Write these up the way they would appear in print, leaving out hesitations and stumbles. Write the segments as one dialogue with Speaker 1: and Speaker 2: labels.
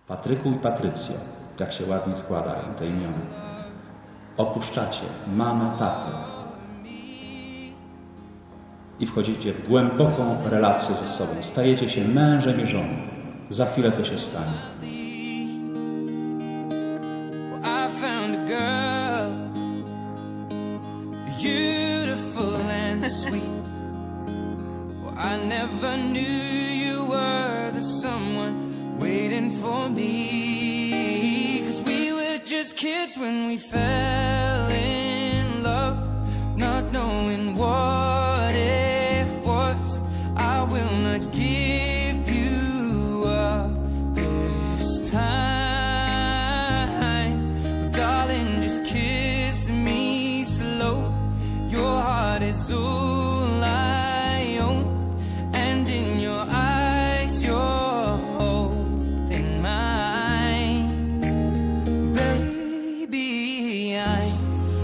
Speaker 1: Patryku i Patrycja, jak się ładnie składają te imiona. Opuszczacie mamę, tatę i wchodzicie w głęboką relację ze sobą. Stajecie się mężem i żoną. Za chwilę to się stanie.
Speaker 2: Beautiful and sweet. Well, I never knew you were the someone waiting for me. 'Cause we were just kids when we fell in love, not knowing what it was. I will not give you up this time. Darling, just kiss me slow. Your heart is all I own, and in your eyes you're holding mine. Baby, I'm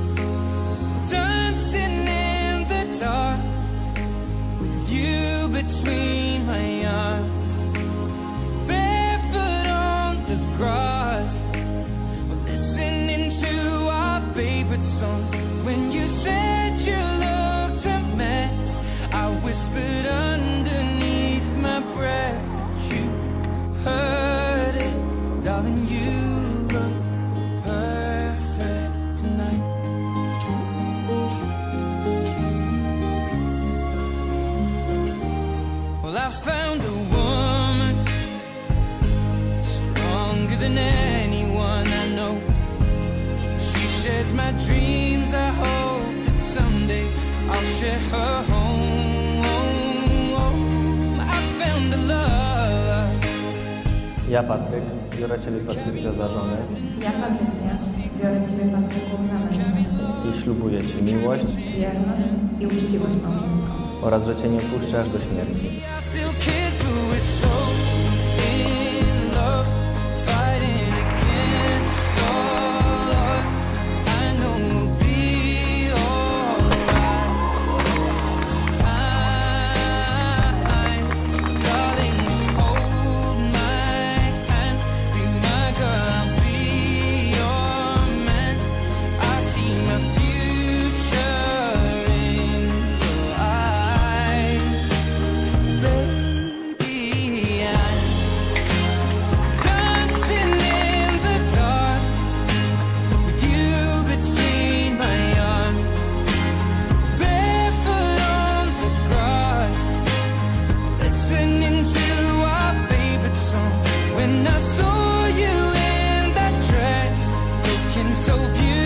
Speaker 2: dancing in the dark with you between my arms, barefoot on the grass, listening to our favorite song. When you said you looked a mess, I whispered underneath my breath, but you heard it. Darling, you look perfect tonight. Well, I found a woman stronger than anyone I know. She shares my dreams. I hope that someday I'll share her home. I found the love.
Speaker 3: Ja, Patryk, biorę Ciebie, Patrycja, za żonę.
Speaker 4: Ja, Patrycja, biorę Ciebie, Patryku, za męża.
Speaker 3: I ślubuję Ci miłość,
Speaker 4: Wierność i uczciwość małżeńską.
Speaker 3: oraz że Cię nie puszczę aż do śmierci.
Speaker 2: When I saw you in that dress, looking so beautiful.